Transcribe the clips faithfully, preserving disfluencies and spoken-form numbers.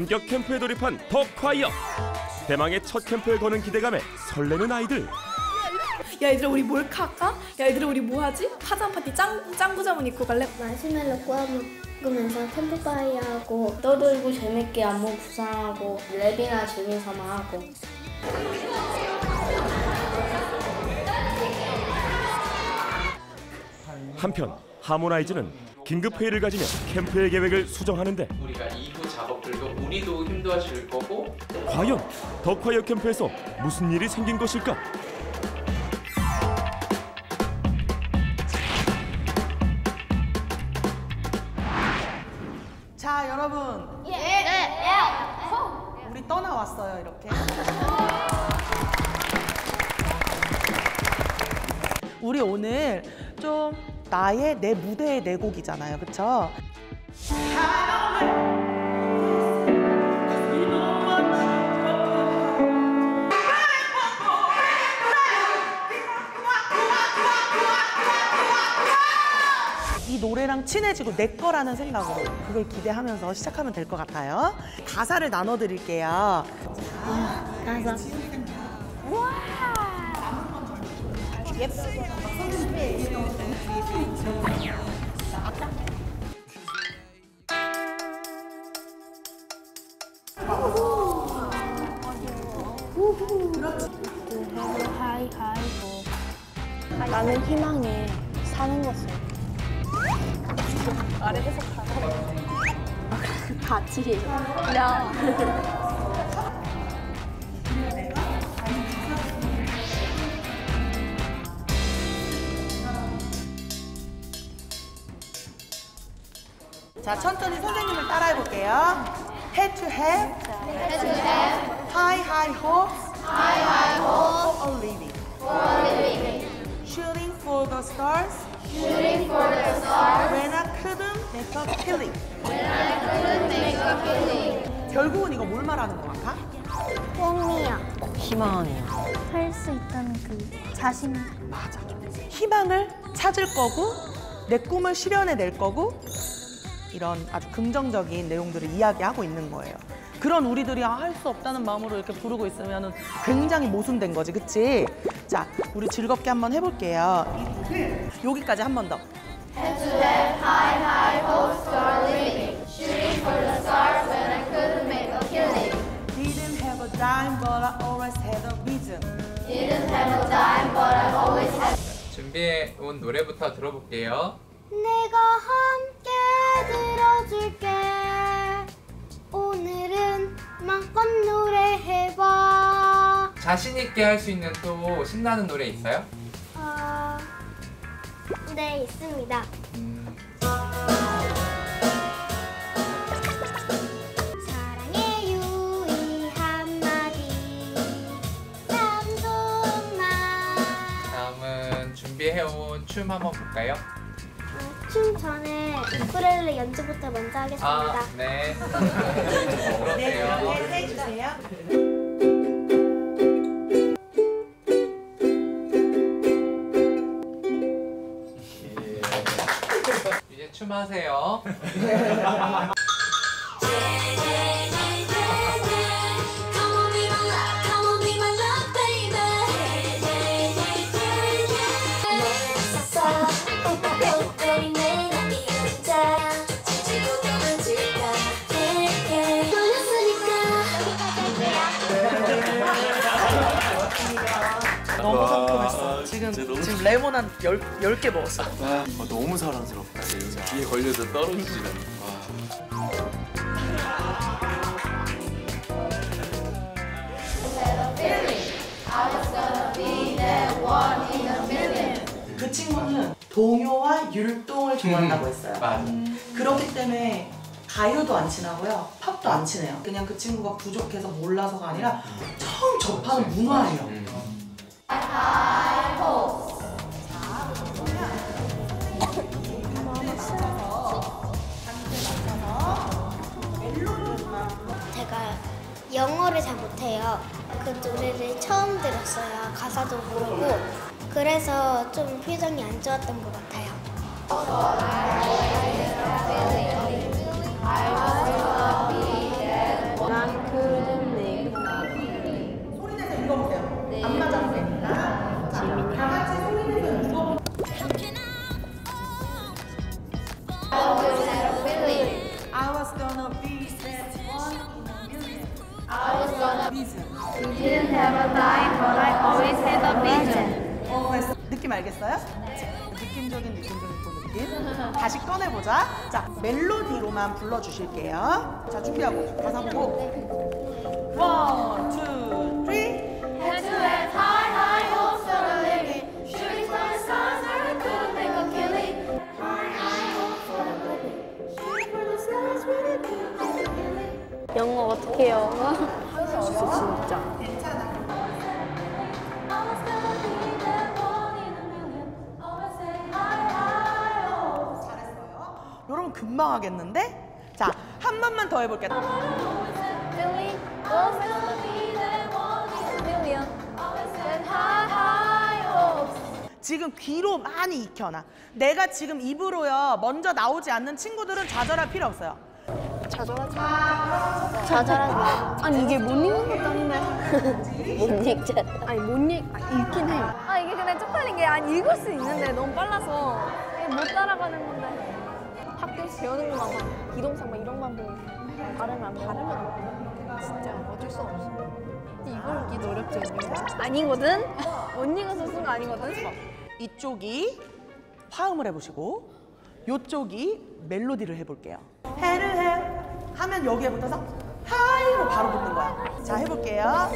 본격 캠프에 돌입한 더 콰이어. 대망의 첫 캠프에 거는 기대감에 설레는 아이들. 야 얘들아 우리 몰카 할까? 야 얘들아 우리 뭐 하지? 파전 파티 짱, 짱구 자문 입고 갈래? 마시멜로 구워 먹으면서 캠프파이어 하고 떠들고 재밌게 안무 구상하고 랩이나 재미삼아 하고. 한편 하모나이즈는 긴급 회의를 가지며 캠프의 계획을 수정하는데 우리가 이후 작업들도 우리도 힘들어질 거고 과연 더 콰이어 캠프에서 무슨 일이 생긴 것일까? 자 여러분 예! 예! 우리 떠나왔어요 이렇게. 우리 오늘 좀 나의 내 무대의 내 곡이잖아요, 그쵸? 이 노래랑 친해지고 내 거라는 생각으로 그걸 기대하면서 시작하면 될 것 같아요. 가사를 나눠드릴게요. 가사. 나는 희망이 사는 것을 아래 해석하라. 같이 그냥 자, 천천히 선생님을 따라해볼게요. Head to head, Head to head, high high hopes, high high hopes for a living, for a living, shooting for the stars, shooting for the stars when I couldn't make a killing. when I couldn't make a killing. 결국은 이거 뭘 말하는 것 같아? 꿈이야. 희망이야. 할 수 있다는 그 자신감. 맞아. 희망을 찾을 거고 내 꿈을 실현해낼 거고 이런 아주 긍정적인 내용들을 이야기하고 있는 거예요. 그런 우리들이 할 수 없다는 마음으로 이렇게 부르고 있으면 굉장히 모순된 거지, 그치? 자, 우리 즐겁게 한번 해볼게요. 여기까지 한 번 더. Head to head, high high hopes for a living, shooting for the stars when I couldn't make a killing. Didn't have a dime, but I always had a vision. Didn't have a dime, but I always had. 준비해 온 노래부터 들어볼게요. 내가 함께 들어줄게. 오늘은 마음껏 노래해봐. 자신 있게 할 수 있는 또 신나는 노래 있어요? 어... 네, 있습니다. 음, 사랑의 유의 한마디 참 좋은 말. 다음은 준비해온 춤 한번 볼까요? 어, 춤 전에 우쿨렐레 연주부터 먼저 하겠습니다. 아, 네. 네, 그러세요. 네, 해주세요. 이제 춤 하세요. 너무 상큼했어. 지금, 지금 레몬 한 열, 열 개 먹었어. 아, 너무 사랑스럽다. 진짜. 귀에 걸려서 떨어지질 않아. 그 친구는 동요와 율동을 좋아한다고 했어요. 맞아. 그렇기 때문에 가요도 안 친하고요, 팝도 안 친해요. 그냥 그 친구가 부족해서 몰라서가 아니라 처음 접하는 문화예요. 제가 영어를 잘 못해요. 그 노래를 처음 들었어요. 가사도 모르고. 그래서 좀 표정이 안 좋았던 것 같아요. never die, but I always had a vision. 느낌 알겠어요? 느낌적인 느낌적인 또 느낌. 다시 꺼내보자. 자, 멜로디로만 불러주실게요. 자, 준비하고 가사 보고. 원, 투, 쓰리. Had to have high, high hopes for a living. Shooting for the stars, I couldn't make a killing. High, high hopes for a living. Shooting for the stars, we couldn't make a killing. 영어 어떻게 해요? 진짜. Always gonna be that one in a million. Always say high, high hopes. 여러분 금방 하겠는데? 자, 한 번만 더 해볼게요. Feeling always gonna be that one in a million. Always say high, high hopes. 지금 귀로 많이 익혀놔. 내가 지금 입으로요 먼저 나오지 않는 친구들은 좌절할 필요 없어요. 좌절하지 좌절하지 아니 이게 못 읽는 것도 아닌데 못 읽잖아. 아니 못 읽.. 아, 읽긴 해. 아 이게 근데 쪽팔린 게 안 읽을 수 있는데 너무 빨라서 이게 못 따라가는 건데 학교에서 배우는구나 막 이동상 막 이런 만 보고 발음을 안 발음을 안 진짜 어쩔 수 없어. 이걸 읽기도 어렵지 언니가? 아니거든? 언니가 쓴 거 아니거든? 이쪽이 화음을 해보시고 이쪽이 멜로디를 해볼게요. 해를 해 하면 여기에 붙어서 하이로 바로 붙는 거야. 자, 해볼게요.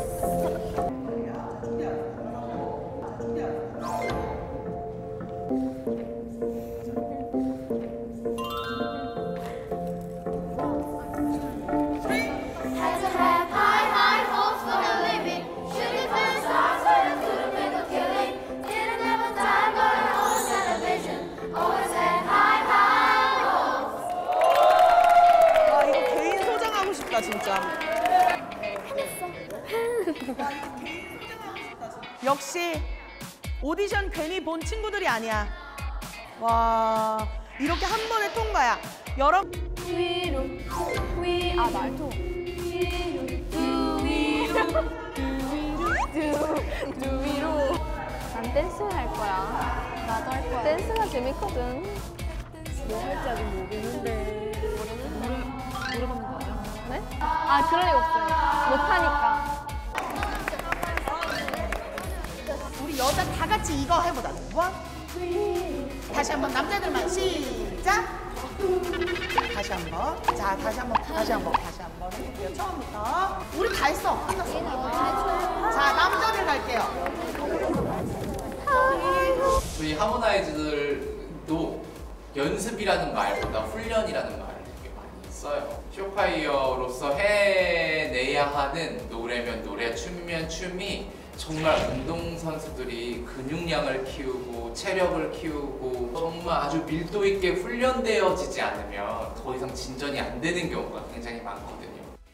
Had to have high, high hopes for a living. Shooting for the stars, but I couldn't make a killing. Didn't ever die, but I always had a vision. Always had high, high hopes. 아, 이거 개인 소장하고 싶다 진짜. 역시 오디션 괜히 본 친구들이 아니야. 와, 이렇게 한 번에 통과야. 여러분 위로 위.. 아 말투 위로 두 위로 두 위로 난 댄스 할 거야. 나도 할 거야. 댄스가 재밌거든. 뭐 할지 아직 모르는데 노래, 노래 부르는 거 아니야? 네? 아 그럴 리 없어요. 못하니까. 우리 여자 다 같이 이거 해보자. 원. 다시 한번 남자들만 시작. 다시 한번. 자, 다시 한번. 다시 한번. 다시 한번 해볼게요. 처음부터. 우리 다 했어. 끝났어. 자, 남자들 갈게요. 저희 하모나이즈들도 연습이라는 말보다 훈련이라는 말을 되게 많이 써요. 쇼파이어로서 해내야 하는 노래면 노래, 춤이면 춤이 정말 운동선수들이 근육량을 키우고 체력을 키우고 정말 아주 밀도 있게 훈련되어지지 않으면 더 이상 진전이 안 되는 경우가 굉장히 많거든요.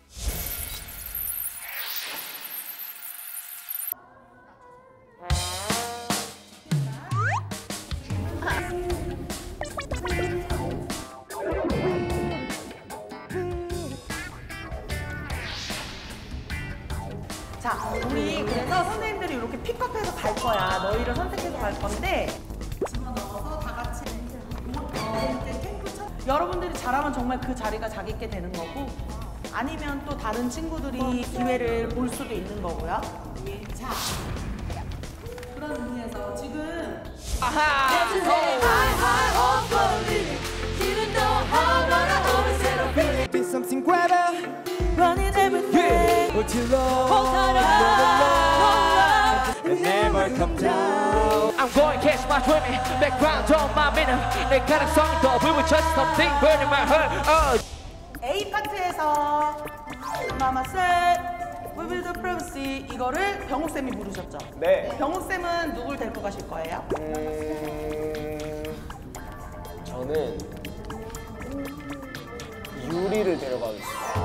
자, 우리 그래서 선생님들이 이렇게 픽업해서 갈 거야. 너희를 선택해서 갈 건데 집어넣어서 다 같이 어, 이제 캠프처럼 여러분들이 잘하면 정말 그 자리가 자기께 되는 거고 아니면 또 다른 친구들이 기회를 볼 수도 있는 거고요. 자, 그런 의미에서 지금 Be something greater. Running everything. Put your love, and never come down. I'm going catch my dreaming. Background on my minute. 내 가능성도 we will just something burning my heart. Oh. A 파트에서 Mama said we will do privacy 이거를 병욱 쌤이 부르셨죠? 네. 병욱 쌤은 누굴 데리고 가실 거예요? 음, 저는 유리를 데려가겠습니다.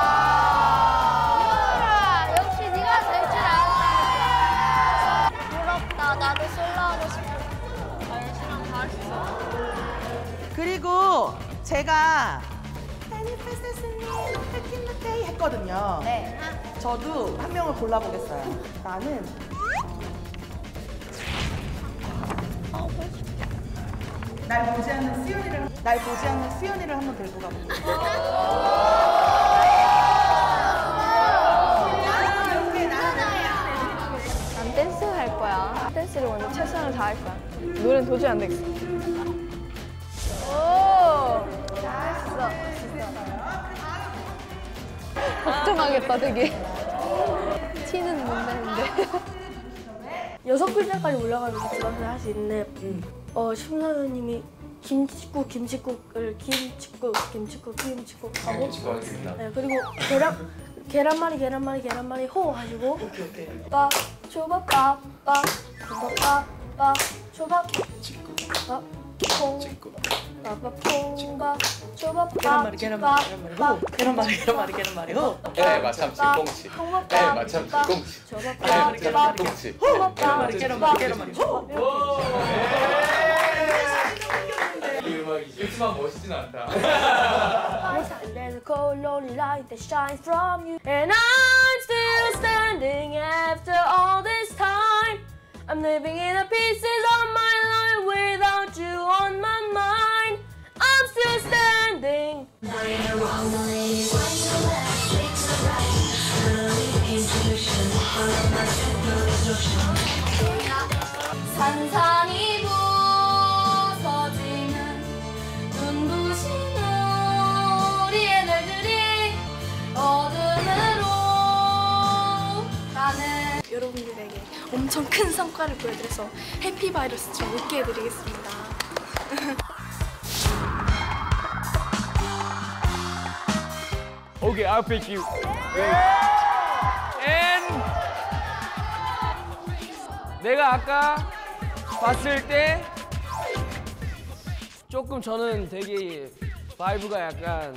유라, 역시 네가 될 줄 알았다. 부럽다. 나도 솔로 하고 싶어. 날씨랑 다 할 수 있어. 그리고 제가 했거든요. 네. 저도 한 명을 골라보겠어요. 나는 날 보지 않는 수연이를 날 보지 않는 수연이를 한번 데리고 가볼게요. 나는 이렇게 나는 댄스 할 거야. 댄스를 완전 최선을 다할 거야. 노래는 도저히 안 되겠어. 오! 잘했어. 걱정하겠다, 되게. 티는 못 내는데. 여섯 글자까지 올라가면 부담을 할 수 있는데 어, 심사위원님이 김치국, 김치국을 김치국, 김치국, 김치국 하고 김치국 하겠습니다. 네, 그리고 계란, 계란말이, 계란말이, 계란말이 호 하시고 빠, 초밥, 빠, 빠, 초밥, 빠, 빠, 초밥, 빠, 콩, 빠, 빠, 콩, 빠, 초밥, 빠, 계란말이, 계란말이, 계란말이, 호. 계란말이, 계란말이, 계란말이, 호. 네, 마참 칠꽁치. 네, 마참 칠꽁치. 네, 마참 칠꽁치. 계란말이, 계란말이, 계란말이, 호. 이 음악이 이렇게만 멋있진 않다. There's a cold lonely light that shines from you and I'm still standing after all this time. I'm living in the pieces of my life without you on my mind. I'm still standing. 산산이 부서지는 눈부신 우리의 날들이 어둠으로 가는 여러분들에게 엄청 큰 성과를 보여드려서 해피바이러스 좀 웃게 해드리겠습니다. Okay, I'll pick you. And 내가 아까 봤을 때 조금 저는 되게 바이브가 약간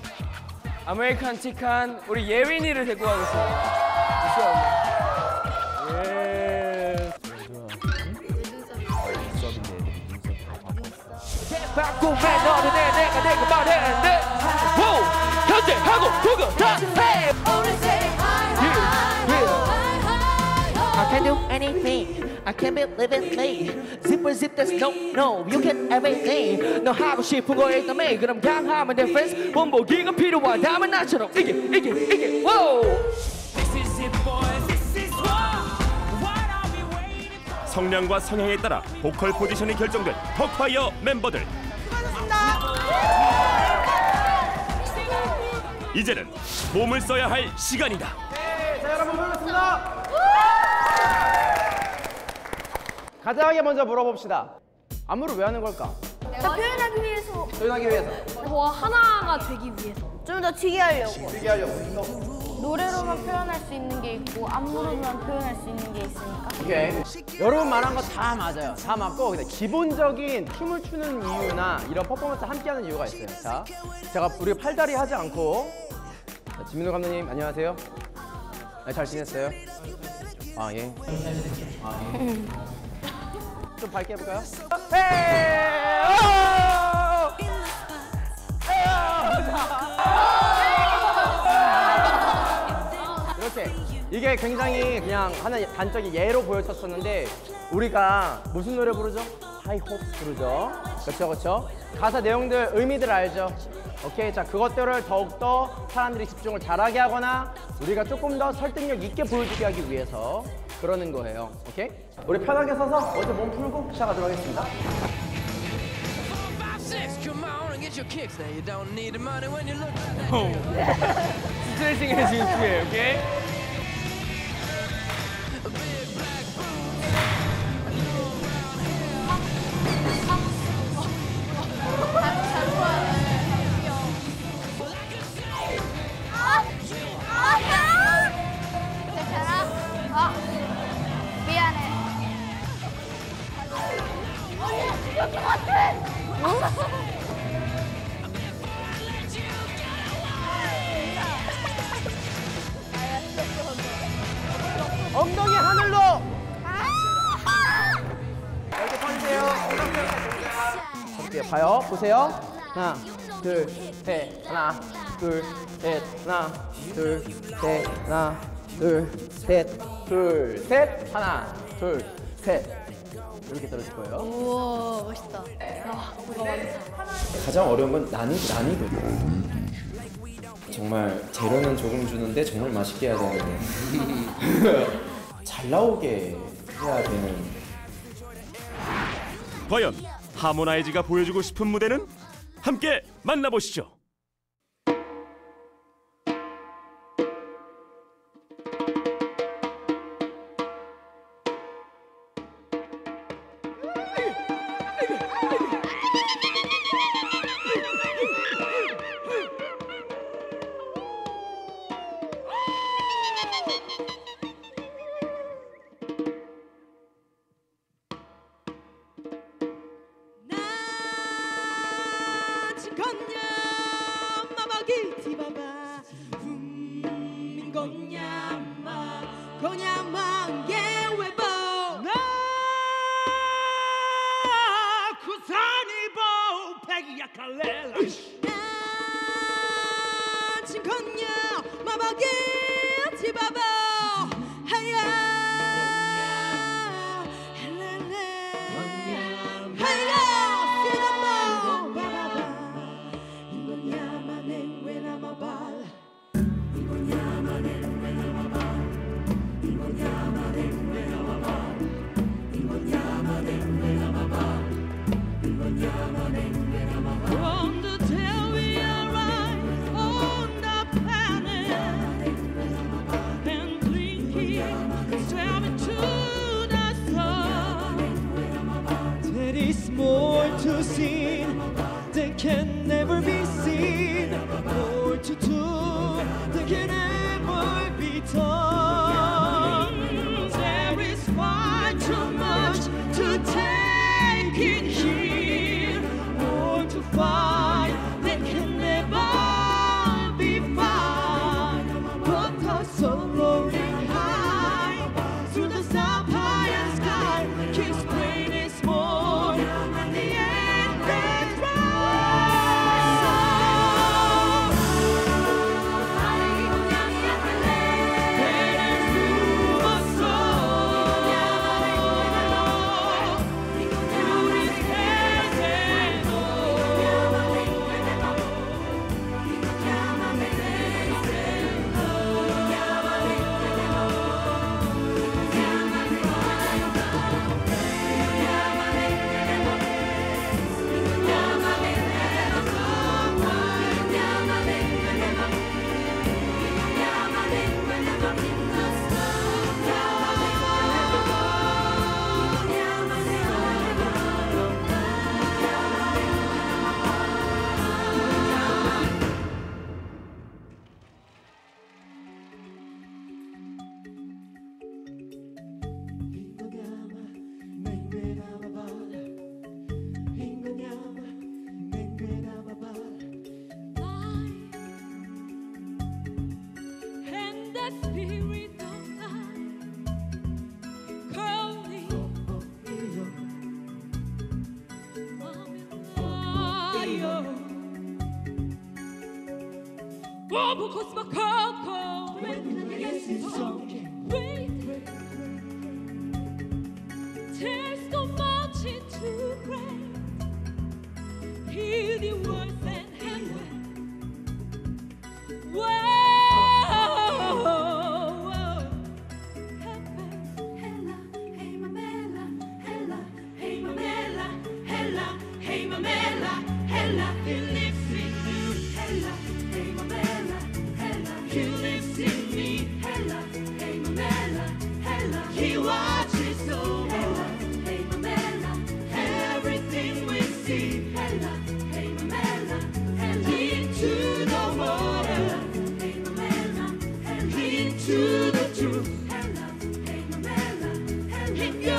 아메리칸틱한 우리 예린이를 데리고 가겠습니다. 예. 바꾸면 너는 내 내가 내가 말했는데 현재 하고 그거 다 해. I can do anything. I can be living me. Zipper zip that's no no. You can everything. 너 하고 싶은 거 일단 해. 그럼 강하면 내 friends. 본보기가 필요하다면 나처럼 이게 이게 이게. Wow. This is it boys. This is what. What are we waiting for? 성량과 성향에 따라 보컬 포지션이 결정된 덕화이어 멤버들. 이제는 몸을 써야 할 시간이다. 네, 자 여러분 반갑습니다. 가장하게 먼저 물어봅시다. 안무를 왜 하는 걸까? 나 표현하기 위해서 표현하기 위해서. 저 하나가 되기 위해서 좀 더 튀게 하려고 튀게 하려고. 노래로만 표현할 수 있는 게 있고 안무로만 표현할 수 있는 게 있으니까. 오케이. 여러분 말한 거 다 맞아요. 다 맞고 근데 기본적인 춤을 추는 이유나 이런 퍼포먼스 함께하는 이유가 있어요. 자, 제가 우리 팔다리 하지 않고 자, 진민호 감독님 안녕하세요. 네, 잘 지냈어요? 아 예. 아 예. 좀 밝게 해볼까요? 이렇게 이게 굉장히 그냥 하나의 단적인 예로 보여졌었는데 우리가 무슨 노래 부르죠? 하이홉 부르죠. 그렇죠, 그렇죠. 가사 내용들 의미들 알죠? 오케이, 자 그것들을 더욱더 사람들이 집중을 잘하게 하거나 우리가 조금 더 설득력 있게 보여주게 하기 위해서 그러는 거예요. 오케이? 우리 편하게 서서 먼저 몸 풀고 시작하도록 하겠습니다. 스트레칭 해주신 후에, 오케이? 엉덩이 하늘로! 이렇게 펴주세요. 어떻게 봐요? 보세요. 하나, 둘, 셋. 하나, 둘, 셋. 하나, 둘, 셋. 하나, 둘, 셋. 둘, 셋. 하나, 둘, 셋. 이렇게 떨어질 거예요. 우와, 멋있다. 아, 가장 어려운 건 난이, 난이도죠. 정말 재료는 조금 주는데 정말 맛있게 해야 되는 잘 나오게 해야 되는. 과연 하모나이즈가 보여주고 싶은 무대는? 함께 만나보시죠. Because my cocoa, tears so much into gray. Hear the words and heaven. To the truth, into